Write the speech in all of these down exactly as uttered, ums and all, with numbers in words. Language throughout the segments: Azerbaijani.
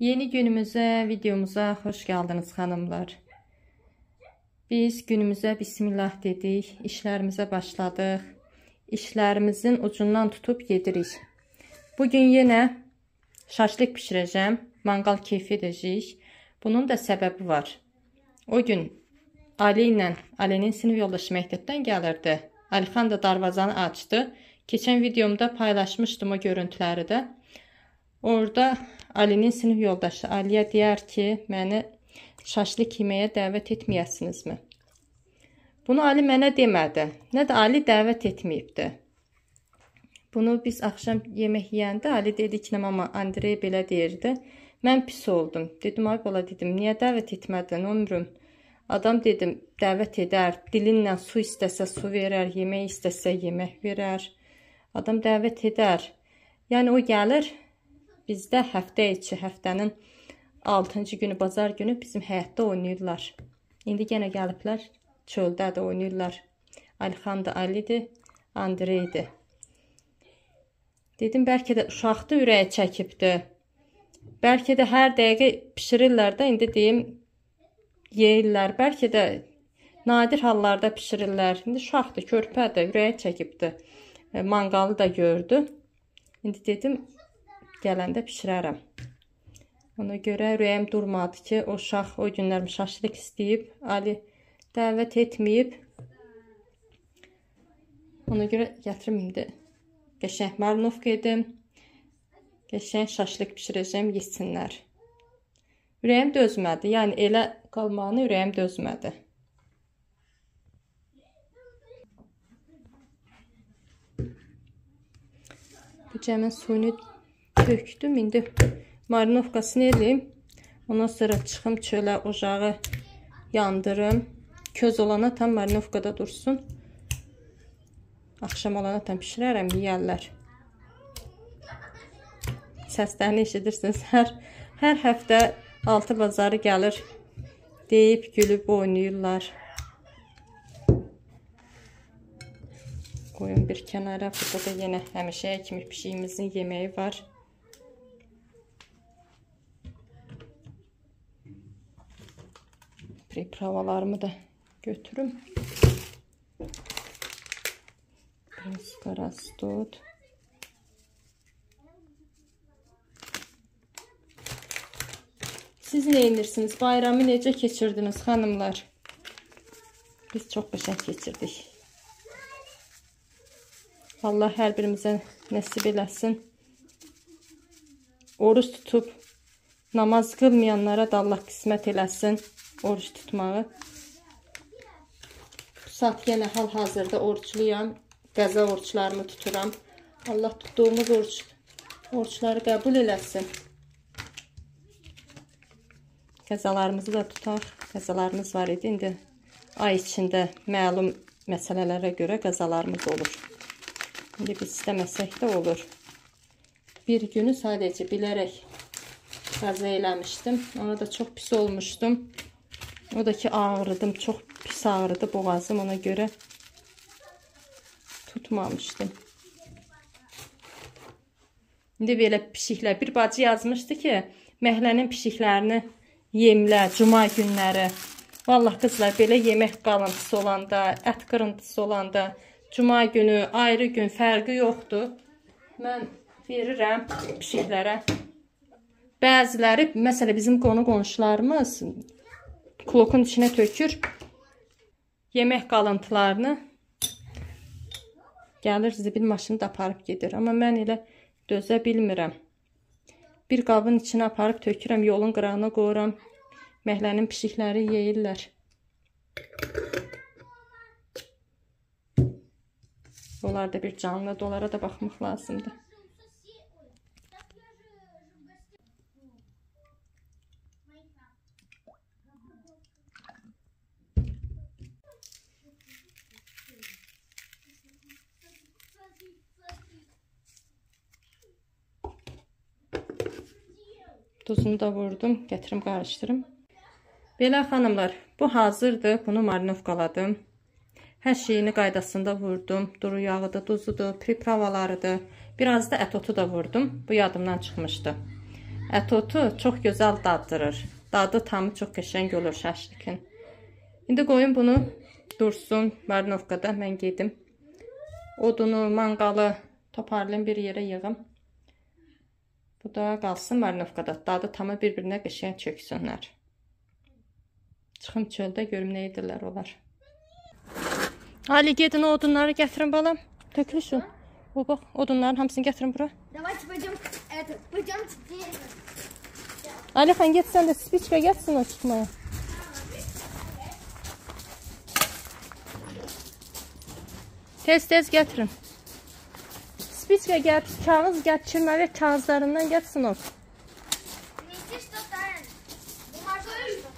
Yeni günümüze, videomuza hoş geldiniz hanımlar. Biz günümüze Bismillah dedik, işlerimize başladık. İşlerimizin ucundan tutup yedirik. Bugün yine şaşlık pişireceğim, mangal keyfi edeceğiz. Bunun da sebebi var. O gün Ali ile Ali'nin sinif yoldaşı məktəbdən gəlirdi. Alixan da darvazanı açtı. Keçen videomda paylaşmışdım o görüntüləri də. Orada Ali'nin sinif yoldaşı Ali'ye deyər ki, məni şaşlık yeməyə dəvət etməyəsinizmi? Bunu Ali mənə demədi. Nə də Ali dəvət etməyibdi. Bunu biz axşam yemək yeyəndə Ali dedi ki, mama Andrey belə deyirdi. Mən pis oldum. Dedim, ay bala dedim, niyə dəvət etmədin ömrüm? Adam dedim, dəvət edər, dilinlə su istəsə su verər, yemək istəsə yemək verər. Adam dəvət edər. Yəni o gəlir, bizdə həftə içi, həftənin altıncı günü, bazar günü bizim həyətdə oynayırlar. İndi yenə gəliblər, çöldə də oynayırlar. Alixan da Ali'dir, Andrey'dir. Dedim, bəlkə də uşaqda ürəyi çəkibdi. Bəlkə də hər dəqiqə pişirirlər də, indi deyim, yeyirlər. Bəlkə də nadir hallarda pişirirlər. İndi uşaqdır, körpədir, ürəyi çəkibdi. Mangalı da gördü. İndi dedim, gələndə pişirərəm. Ona görə ürəyim durmadı ki, o uşaq o günlər şaşlıq istəyib, Ali dəvət etməyib. Ona görə gətirim indi. Qəşəng marinovka edim. Qəşəng şaşlıq pişirəcəm, yesinlər. Ürəyim dözmədi. Yəni elə qalmağını ürəyim dözmədi. Bu cəmin suyunu tökdüm. İndi marinovkasını edeyim. Ondan sonra çıxım çölə, ocağı yandırım. Köz olana tam marinovkada dursun. Axşam olana tam pişirərəm, yeyərlər. Səslərini eşidirsiniz. Hər, hər həftə altı bazarı gəlir. Deyib, gülüb oynayırlar. Qoyun bir kənara. Burada da yenə həmişəyə kimi pişiyimizin yeməyi var. Pripravalarımı da götürüm. Biraz qarastod. Siz ne inirsiniz? Bayramı necə keçirdiniz hanımlar? Biz çox qəşəng keçirdik. Allah hər birimizə nəsib eləsin. Oruç tutub namaz qılmayanlara da Allah qismət eləsin oruç tutmağı. Bu saat yenə hal-hazırda oruçluyam. Qəza oruçlarımı tuturam. Allah tutduğumuz oruç, oruçları qəbul eləsin. Qəzalarımızı da tutaq. Qəzalarımız var idi. İndi ay içində məlum məsələlərə görə qəzalarımız olur. İndi biz istəməsək də olur. Bir günü sadəcə bilərək qəza eləmişdim. Ona da çox pis olmuşdum. O da ki ağrıdım. Çox pis ağrıdı boğazım. Ona görə tutmamışdım. İndi belə pişiklər. Bir bacı yazmışdı ki, məhlənin pişiklərini yemlə, cuma günləri. Vallahi qızlar, belə yemək qalıntısı olanda, ət qırıntısı olanda, cuma günü, ayrı gün fərqi yoxdur. Mən verirəm pişiklərə. Bəziləri, məsələ bizim qonu qonşularımız klokun içinə tökür yemək qalıntılarını. Gəlir, zibil maşını da aparıb gedir. Amma mən elə dözə bilmirəm. Bir qabın içine aparıb tökürəm, yolun qırağına qoyuram. Məhlənin pişikləri yeyirlər. Onlarda bir canlı dolara da baxmaq lazımdır. Tuzunu da vurdum. Gətirim, qarışdırım. Belə xanımlar, bu hazırdır. Bunu marinovkaladım. Hər şeyini qaydasında vurdum. Duru yağıdır, duzudur, pripravalarıdır. Biraz da ət otu da vurdum. Bu yadımdan çıxmışdı. ət otu çox gözəl daddırır. Dadı tamı çox qəşəng olur şaşlıkın. İndi qoyun bunu dursun. Marinovkada mən gedim. Odunu, manqalı toparlayım, bir yerə yığım. Bu da qalsın marinovkada. Dadı tamı bir-birinə qəşəng çöksünlər. Çıxım çöldə görüm nə edirlər olar. Ali gedin o odunları gətirin balam. Tökülü şu. O bax, odunların hamısını gətirin bura. Давайте пойдем, это, пойдемте дерево. Alixan get sən də spiçka getsin o çıxmaya. Tez-tez gətirin. Spiçka get, kağız get, çirməli kağızlarından getsin o. Неси что-то, бумажное что-то.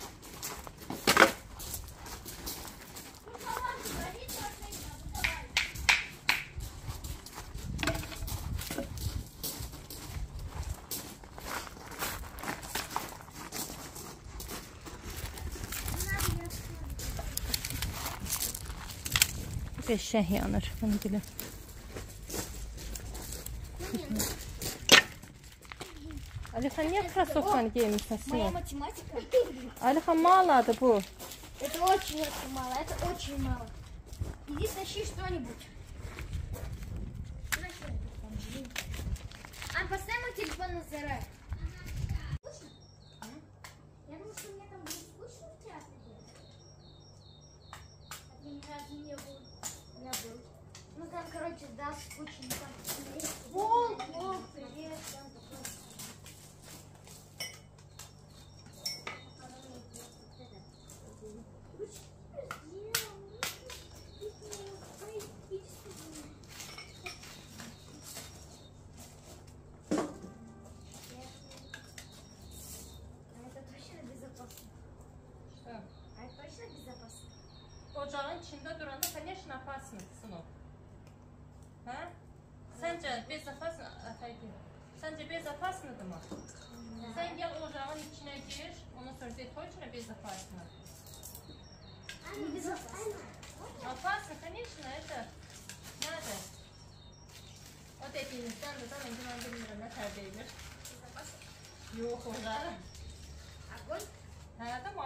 Qəşəng yanır, bunu bilin. Alixan, niyə krasovkanı giymişsən? Моя математика. Alixan, maladır bu. Это очень-очень мало, это очень мало. Иди тащи что-нибудь. А поставь мой телефон на заряд. Я думаю, что мне там будет скучно в театре. А ты ни разу не был. Я был. Ну там, короче, да, скучно. Волк, волк, привет. Там такой. Ocağın içində duranda, конечно, опасныysın o. Hə? Səncə bezopasın, əfəqdir. Səncə bezopasındır mı? Sən gəl ocağın içinə gir, ondan sonra de, точно безопасно? Опасно, конечно, это надо. O dediyinizdən də mən güman bilmirəm, nə tər deyilir. Yox, ocağı. Огонь? Hə, də var.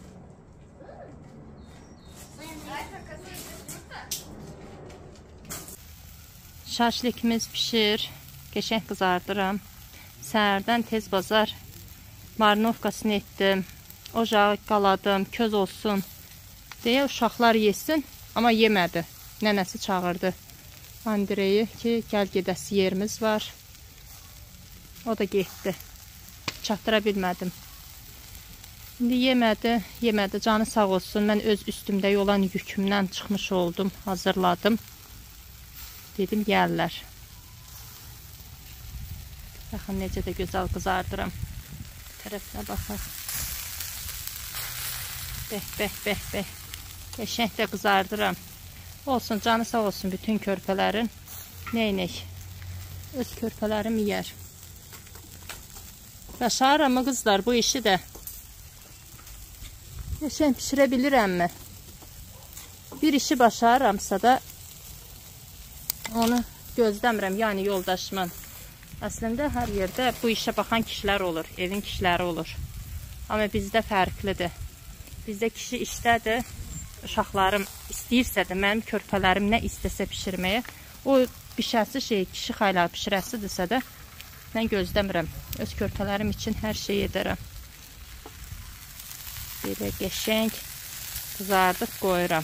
Şaşlikimiz pişir. Qəşəng qızardıram. Səhərdən tez bazar marinovkasını etdim. Ocağı qaladım, köz olsun deyə uşaqlar yesin. Amma yemədi. Nənəsi çağırdı Andreyi ki, gəl gedəsi yerimiz var. O da getdi. Çatdıra bilmədim. İndi yemədi, yemədi, canı sağ olsun. Mən öz üstümdə olan yükümdən çıxmış oldum, hazırladım. Dedim, gəlirlər. Baxın, necə də gözəl qızardıram. Tərəfinə baxaq. Bəh, bəh, bəh, bəh. Qəşəng də qızardıram. Olsun, canı sağ olsun bütün körpələrin. Neynək? Öz körpələrim yiyər. Başarıram mı qızlar bu işi də? Qəşəng pişirə bilirəmmi? Bir işi başarıramsa da onu gözləmirəm, yəni yoldaşımın. Əslində hər yerdə bu işə baxan kişilər olur, evin kişiləri olur. Amma bizdə fərqlidir. Bizdə kişi işdədir, uşaqlarım istəyirsə də, mənim körpələrim nə istəsə pişirməyə, o bişəsi şey, kişi xaylar pişirəsidirsə də, mən gözləmirəm. Öz körpələrim üçün hər şey edərəm. Belə qəşəng qızardıq, qoyuram.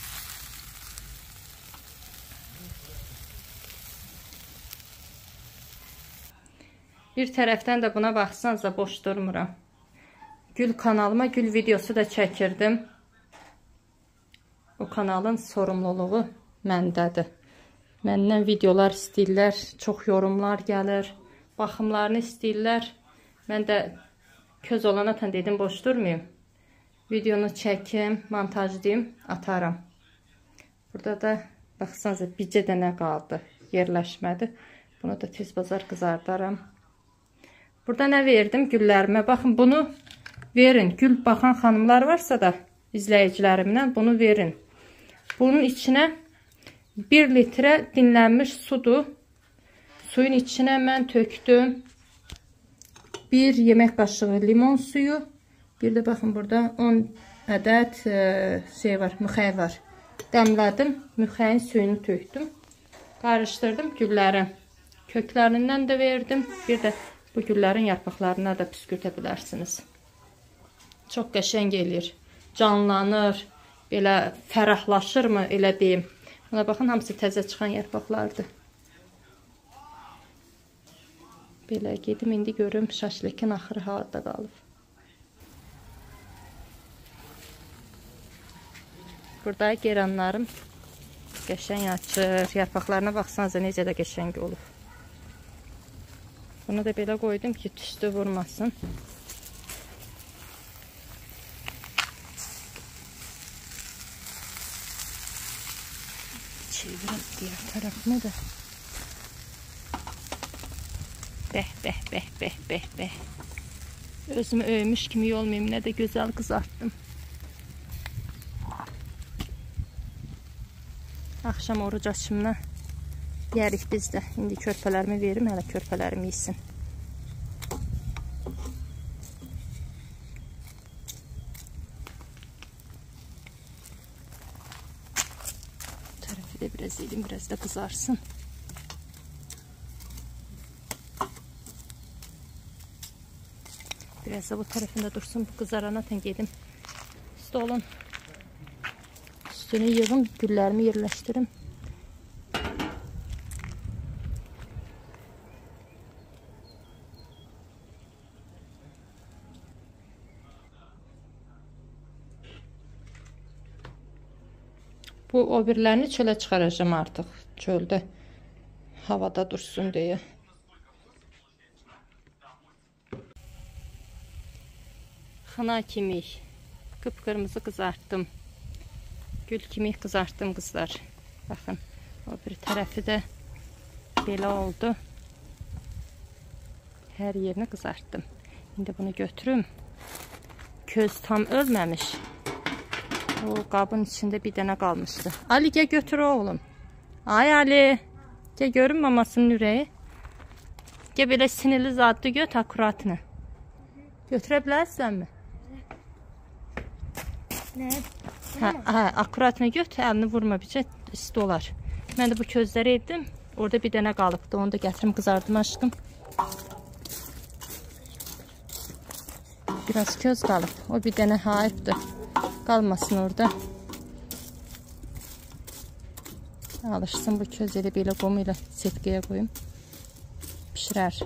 Bir tərəfdən də buna baxsanıza boş durmuram. Gül kanalıma gül videosu da çəkirdim. O kanalın sorumluluğu məndədir. Məndən videolar istəyirlər, çox yorumlar gəlir, baxımlarını istəyirlər. Mən də köz olana tan dedim, boş durmayayım. Videonu çəkim, montajlayayım, atarım. Burada da baxsanıza bircə dənə qaldı, yerləşmədi. Bunu da tez bazar qızardaram. Burada nə verdim güllərimə? Baxın, bunu verin. Gül baxan xanımlar varsa da izləyicilərimdən bunu verin. Bunun içinə bir litrə dinlənmiş sudur. Suyun içinə mən tökdüm bir yemək qaşığı limon suyu. Bir də baxın burada on ədəd e, şey var, müxəy var. Dəmlədim, müxəyin suyunu tökdüm. Qarışdırdım gülləri. Köklərindən də verdim. Bir də bu güllərin yarpaqlarına da püskürtə bilərsiniz. Çox qəşəng eləyir. Canlanır. Belə fərahlaşırmı, elə deyim. Buna baxın, hamısı təzə çıxan yarpaqlardır. Belə gedim, indi görüm şaşlikin axırı havada qalıb. Burada geranlarım qəşəng açır. Yarpaqlarına baxsanıza necə də qəşəng olub. Bunu da belə qoydum ki, tüstü vurmasın. Çevirip diğer tarafını da. Beh beh beh beh beh beh. Özümü övmüş kimi olmayayım, ne de güzel kızarttım. Akşam oruc açımına yerik biz de. İndi körpələrimi verim, hələ körpələrim yesin. Tarafı da biraz yedim, biraz da kızarsın. Biraz da bu tarafında dursun, bu kızarana yedim. Stolun üstünü yığım, güllerimi yerleştirim. Bu o birlerini çöle çıkaracağım artık. Çölde havada dursun diye. Xına kimi kıpkırmızı kızarttım. Gül kimi kızarttım kızlar. Bakın o bir tarafı da belə oldu. Her yerini kızarttım. Şimdi bunu götürüm. Köz tam ölmemiş. O qabın içinde bir dənə qalmışdı. Ali gel götür oğlum. Ay Ali. Gel görün mamasının ürəyi. Gel belə sinirli zaddı göt akuratını. Götürə bilərsənmi? Ne? Hə, hə, akuratını göt, əlini vurma bircə isti olar. Mən də bu közləri etdim. Orada bir dənə qalıbdı. Onu da gətirim qızardım aşkım. Biraz köz qalıb. O bir dənə hayıbdır. Qalmasın orada. Alışsın bu köz elə belə qomu ilə setkiyə qoyum. Pişirər.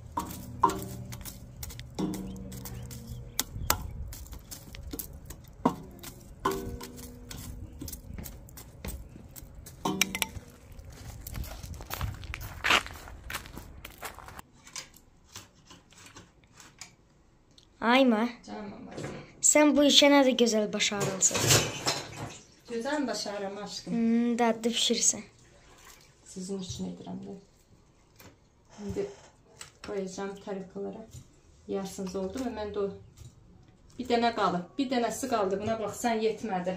Ayma, Canım maması. sen bu işe ne de güzel başarılsın. Güzel başarım aşkım. Hmm, dadlı pişirsin. Sizin için edirəm də. Şimdi koyacağım tarifkalara. Yersiniz oldu mu? Mən də o bir dənə qalıb. Bir dənəsi qaldı. Buna baxsan yetmədi.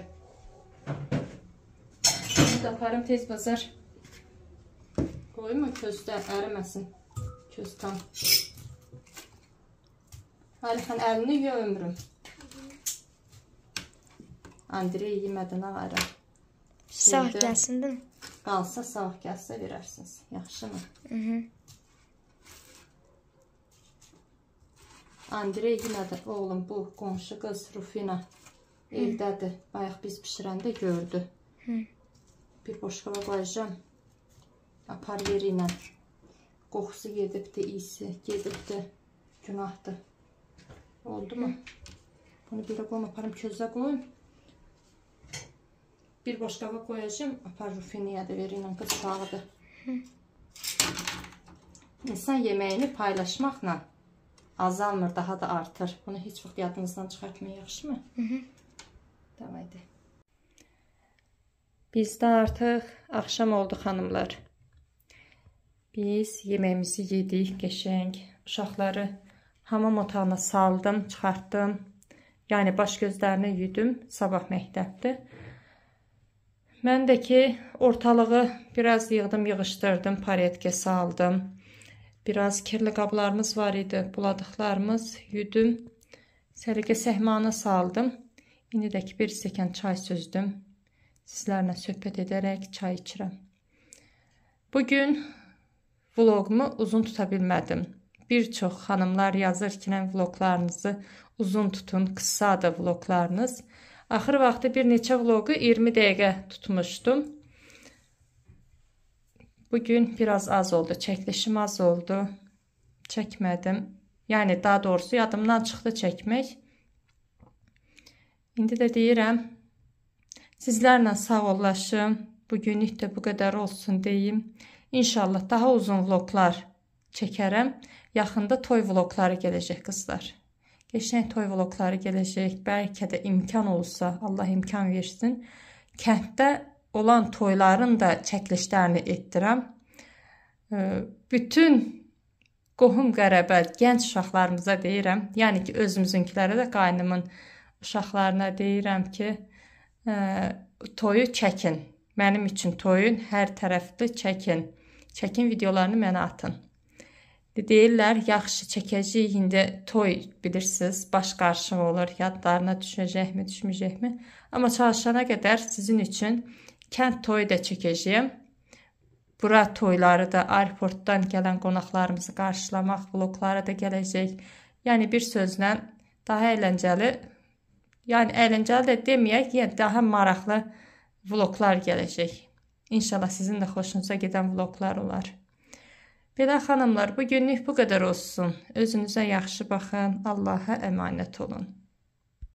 Bunu da aparım tez bazar. Koyma közdə əriməsin. Köz tam. Halixan əlini yiyor ömrüm. Andrei yemədin ağarım. Sağ gelsin değil mi? Qalsa sağ gəlsə verərsiniz. Yaxşı mı? Hı hı. Andrei yemədi. Oğlum bu qonşu qız Rufina evdədir. Bayaq biz pişirəndə gördü. Hı. Bir boşqaba qoyacağım. Apar yeri ilə. Qoxusu gedibdi, iyisi gedibdi. Günahdır. Oldu mu? Bunu bir qoyum, aparım közə qoyum. Bir boşqaba koyacağım. Apar Rufinaya da verin. Kız uşağıdır. İnsan yemeğini paylaşmakla azalmır, daha da artır. Bunu hiç vaxt yadınızdan çıxartmayın, yaxşı mı? Hı hı. Davaydı. Bizdə artıq axşam oldu xanımlar. Biz yeməyimizi yedik, qəşəng. Uşaqları hamam otağına saldım, çıxartdım. Yəni baş gözlərini yuydum. Sabah məktəbdir. Mən də ki ortalığı biraz yığdım, yığışdırdım, paretke saldım. Biraz kirli qablarımız var idi. Buladıqlarımız yudum. Səliqə səhmana saldım. İndi də ki bir stəkan çay süzdüm. Sizlərlə söhbət edərək çay içirəm. Bugün vlogumu uzun tuta bilmədim. Bir çox xanımlar yazır ki, vloglarınızı uzun tutun, qısadır vloglarınız. Axır vaxtı bir neçə vlogu iyirmi dəqiqə tutmuşdum. Bugün biraz az oldu, çəkilişim az oldu. Çəkmədim. Yəni daha doğrusu yadımdan çıxdı çəkmək. İndi də deyirəm, sizlərlə sağollaşım. Bugünlük də bu qədər olsun deyim. İnşallah daha uzun vloglar çəkərəm. Yaxında toy vlogları gələcək qızlar. Geçən toy vlogları gələcək. Bəlkə də imkan olsa, Allah imkan versin. Kənddə olan toyların da çəkilişlərini etdirəm. Bütün qohum qərəbə, gənc uşaqlarımıza deyirəm. Yəni ki, özümüzünkilərə də qaynımın uşaqlarına deyirəm ki, toyu çəkin. Mənim üçün toyun hər tərəfli çəkin. Çəkin videolarını mənə atın. Deyirlər, yaxşı çəkəcəyik, indi toy bilirsiniz, baş qarışıq olur, yadlarına düşəcəkmi, düşməyəcəkmi. Amma çalışana qədər sizin üçün kənd toyu da çəkəcəyim. Bura toyları da, aeroportdan gələn qonaqlarımızı qarşılamaq, vlogları da gələcək. Yəni bir sözlə daha əyləncəli, yəni əyləncəli də deməyək, yəni daha maraqlı vloglar gələcək. İnşallah sizin də xoşunuza gedən vloglar olar. Belə xanımlar, bugünlük bu qədər olsun. Özünüzə yaxşı baxın, Allaha əmanət olun.